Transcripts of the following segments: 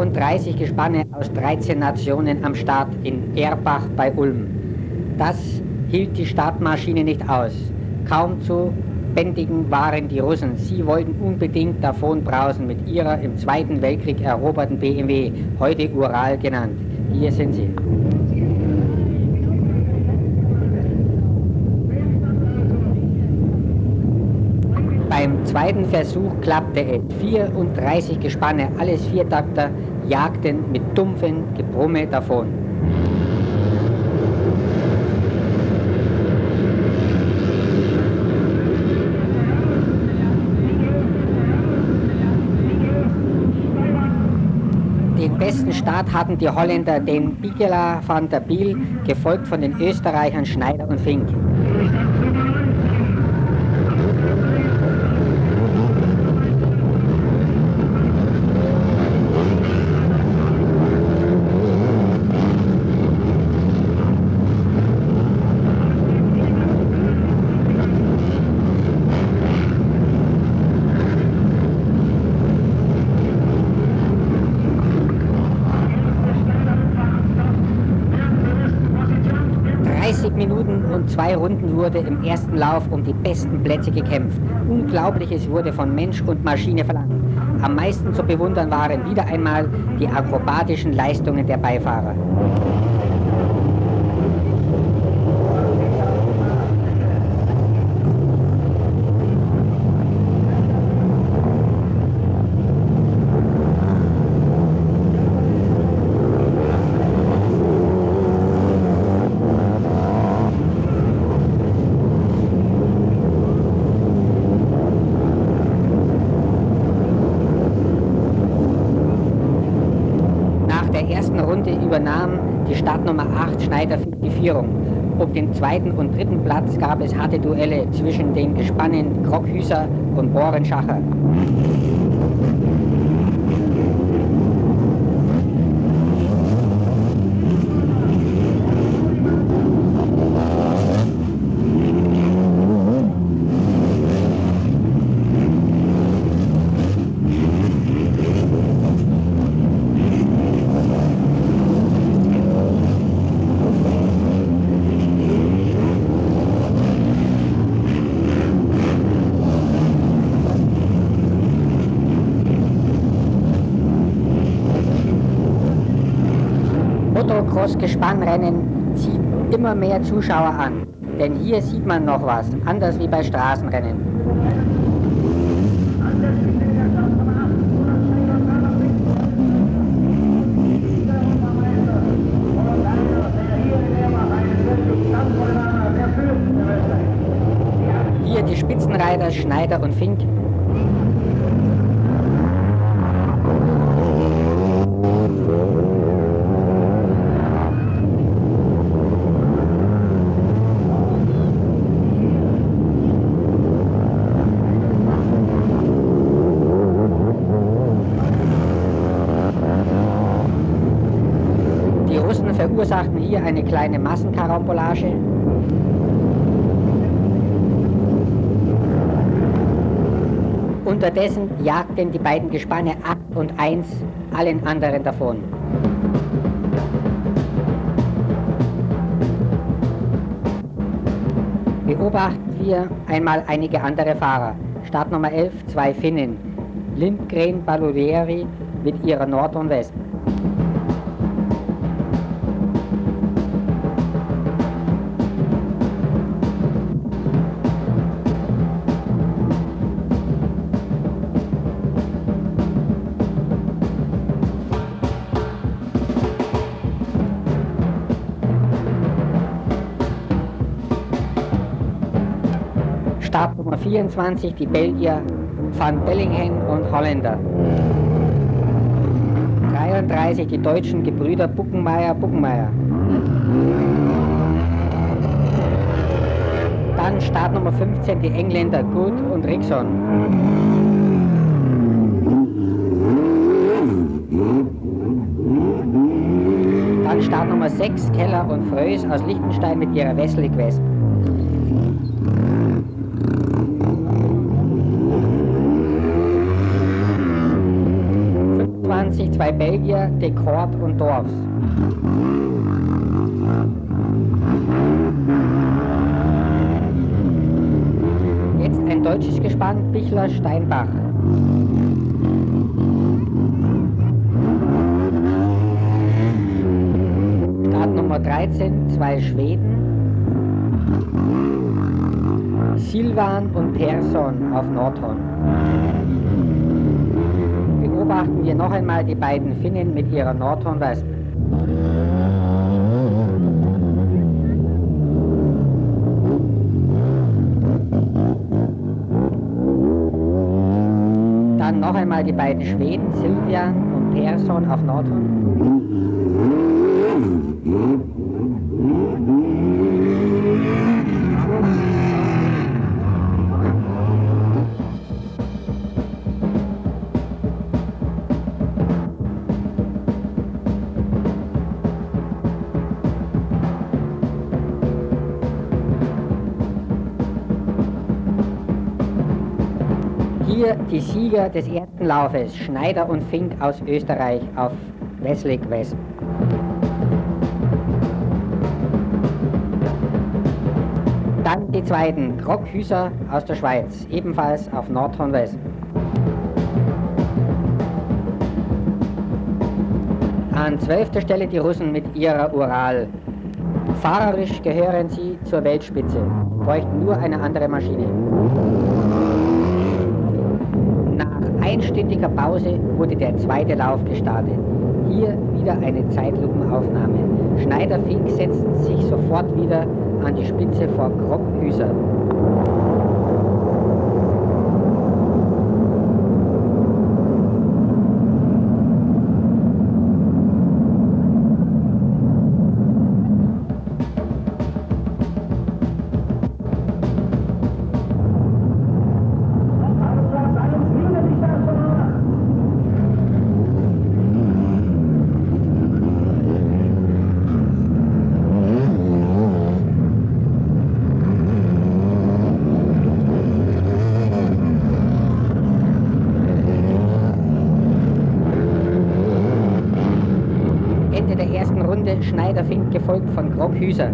32 Gespanne aus 13 Nationen am Start in Erbach bei Ulm. Das hielt die Startmaschine nicht aus. Kaum zu bändigen waren die Russen. Sie wollten unbedingt davonbrausen mit ihrer im Zweiten Weltkrieg eroberten BMW, heute Ural genannt. Hier sind sie. Beim zweiten Versuch klappte es. 34 Gespanne, alles Viertakter, jagten mit dumpfem Gebrumme davon. Den besten Start hatten die Holländer, den Bigela van der Biel, gefolgt von den Österreichern Schneider und Fink. Minuten und 2 Runden wurde im ersten Lauf um die besten Plätze gekämpft. Unglaubliches wurde von Mensch und Maschine verlangt. Am meisten zu bewundern waren wieder einmal die akrobatischen Leistungen der Beifahrer. Übernahm die Startnummer 8 Schneider die Führung. Um den zweiten und dritten Platz gab es harte Duelle zwischen den Gespannen Krockhüser und Borenschacher. Motocross-Gespannrennen zieht immer mehr Zuschauer an, denn hier sieht man noch was, anders wie bei Straßenrennen. Hier die Spitzenreiter Schneider und Fink. Verursachten hier eine kleine Massenkarambolage. Unterdessen jagten die beiden Gespanne 8 und 1 allen anderen davon. Beobachten wir einmal einige andere Fahrer. Startnummer 11, 2 Finnen, Lindgren Balueri mit ihrer Nord und West. Startnummer 24, die Belgier Van Bellinghen und Holländer. 33, die deutschen Gebrüder Buckenmeier. Dann Startnummer 15, die Engländer Good und Rickson. Dann Startnummer 6, Keller und Frös aus Liechtenstein mit ihrer Wesseling West. 2 Belgier de Kort und Dorfs. Jetzt ein deutsches Gespann, Bichler Steinbach. Start Nummer 13, zwei Schweden. Silvan und Persson auf Nordhorn. Beobachten wir noch einmal die beiden Finnen mit ihrer Nordhorn-Wespe. Dann noch einmal die beiden Schweden, Silvan und Persson auf Nordhorn. Hier die Sieger des ersten Laufes, Schneider und Fink aus Österreich auf Weslik Wesp. Dann die zweiten, Krog Hüser aus der Schweiz, ebenfalls auf Nordhorn Wesp. An 12. Stelle die Russen mit ihrer Ural. Fahrerisch gehören sie zur Weltspitze, bräuchten nur eine andere Maschine. Einstündiger Pause wurde der zweite Lauf gestartet. Hier wieder eine Zeitlupenaufnahme. Schneider-Fink setzten sich sofort wieder an die Spitze vor Krog-Hüser. Schneider-Fink gefolgt von Krog-Hüser.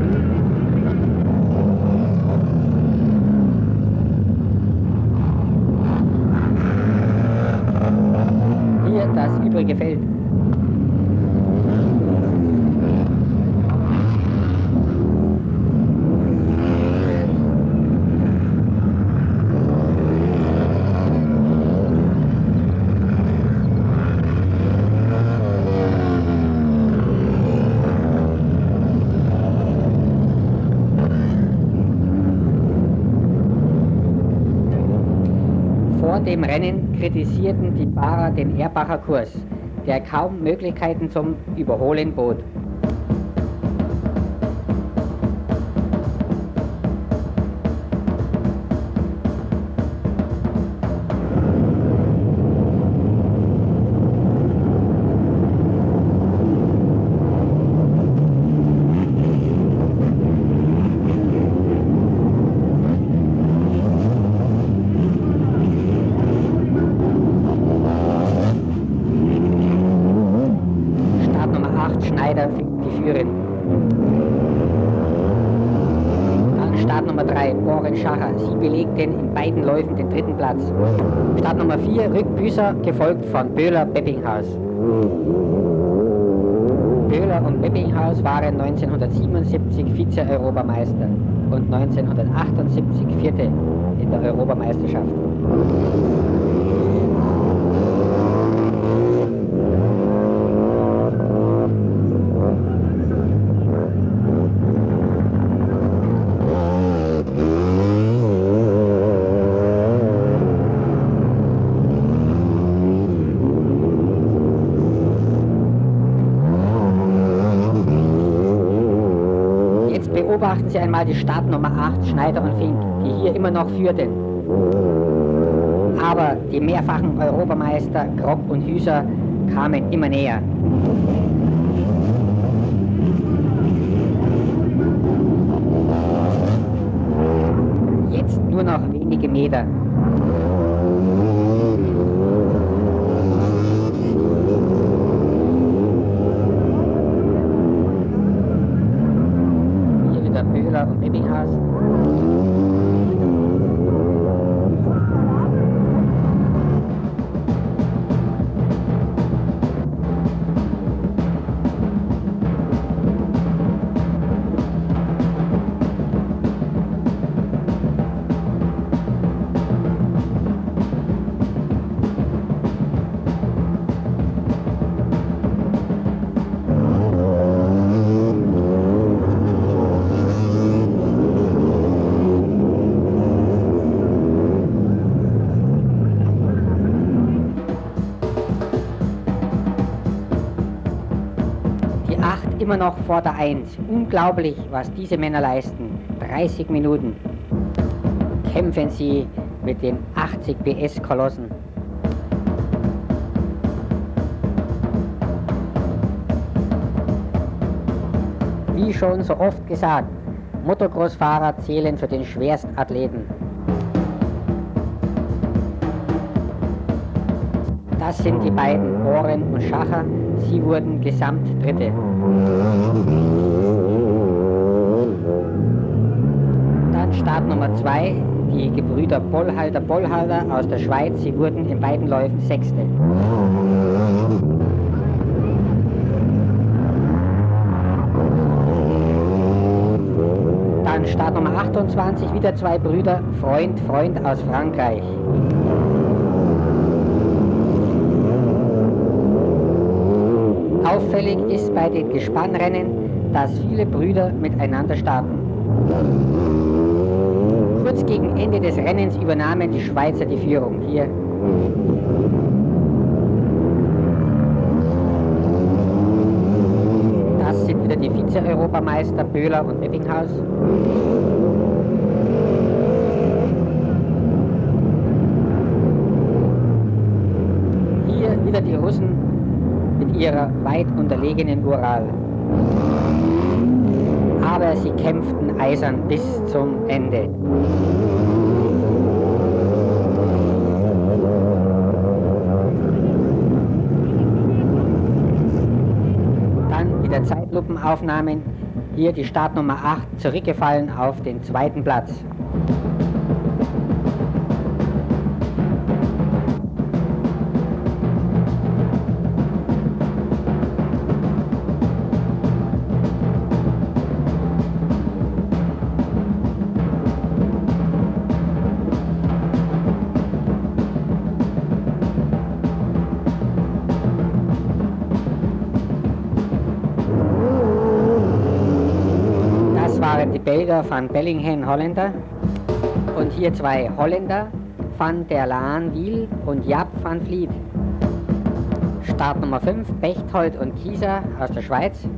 Hier das übrige Feld. Vor dem Rennen kritisierten die Fahrer den Erbacher Kurs, der kaum Möglichkeiten zum Überholen bot. Schneider Fink die Führen. Dann Start Nummer 3, Boris Schacher. Sie belegten in beiden Läufen den dritten Platz. Start Nummer 4, Rückbüßer, gefolgt von Böhler-Beppinghaus. Böhler und Beppinghaus waren 1977 Vize-Europameister und 1978 Vierte in der Europameisterschaft. Beobachten Sie einmal die Startnummer 8, Schneider und Fink, die hier immer noch führten. Aber die mehrfachen Europameister Krog und Hüser kamen immer näher. Jetzt nur noch wenige Meter. immer noch vor der 1. Unglaublich, was diese Männer leisten. 30 Minuten kämpfen sie mit den 80 PS-Kolossen. Wie schon so oft gesagt, Motocross-Fahrer zählen zu den Schwerstathleten. Das sind die beiden Oren und Schacher. Sie wurden Gesamtdritte. Dann Start Nummer 2, die Gebrüder Bollhalter aus der Schweiz. Sie wurden in beiden Läufen Sechste. Dann Start Nummer 28, wieder zwei Brüder, Freund aus Frankreich. Auffällig ist bei den Gespannrennen, dass viele Brüder miteinander starten. Kurz gegen Ende des Rennens übernahmen die Schweizer die Führung. Hier. Das sind wieder die Vize-Europameister Böhler und Ebbinghaus. Hier wieder die Russen mit ihrer weit unterlegenen Ural. Aber sie kämpften eisern bis zum Ende. Dann wieder Zeitlupenaufnahmen. Hier die Startnummer 8 zurückgefallen auf den zweiten Platz. Die Belgier van Bellingham, Holländer, und hier zwei Holländer, Van der Laan Wiel und Jaap van Vliet. Start Nummer 5, Bechtold und Kieser aus der Schweiz.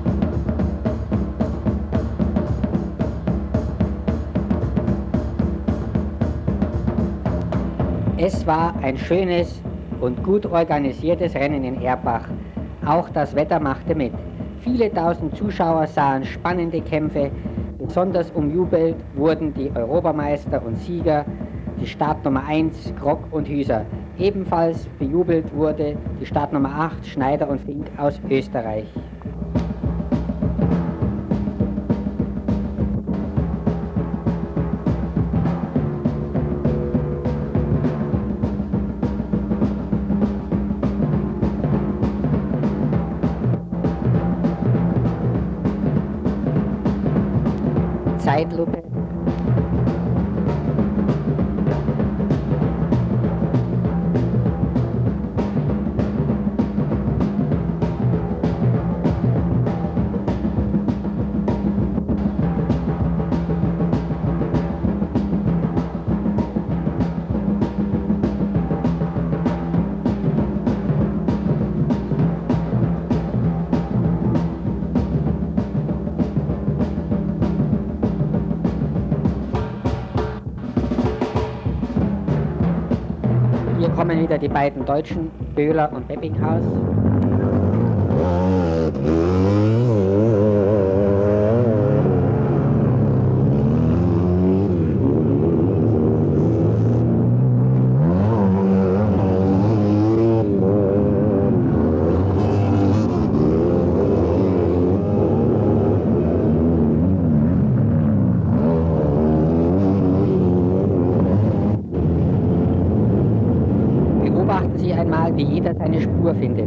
Es war ein schönes und gut organisiertes Rennen in Erbach. Auch das Wetter machte mit. Viele tausend Zuschauer sahen spannende Kämpfe. Besonders umjubelt wurden die Europameister und Sieger, die Startnummer 1, Grock und Hüser. Ebenfalls bejubelt wurde die Startnummer 8, Schneider und Fink aus Österreich. Zeitlupe. Hier kommen wieder die beiden Deutschen, Böhler und Ebbinghaus. Beobachten Sie einmal, wie jeder seine Spur findet.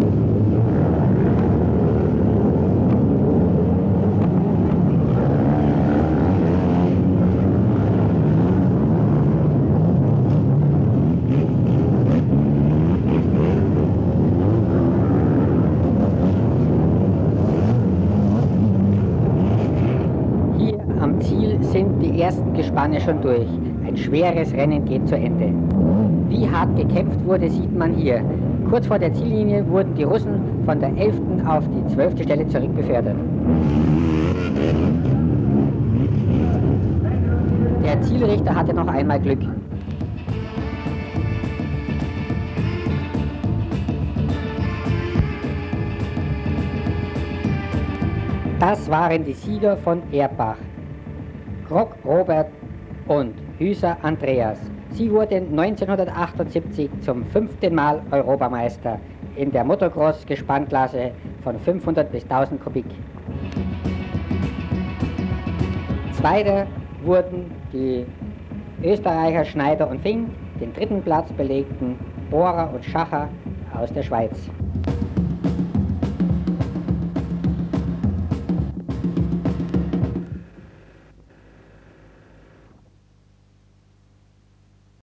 Hier am Ziel sind die ersten Gespanne schon durch. Ein schweres Rennen geht zu Ende. Wie hart gekämpft wurde, sieht man hier. Kurz vor der Ziellinie wurden die Russen von der 11. auf die 12. Stelle zurückbefördert. Der Zielrichter hatte noch einmal Glück. Das waren die Sieger von Erbach, Krock Robert und Hüser Andreas. Sie wurden 1978 zum 5. Mal Europameister in der Motocross-Gespannklasse von 500 bis 1000 Kubik. Zweiter wurden die Österreicher Schneider und Fink, den 3. Platz belegten Bohrer und Schacher aus der Schweiz.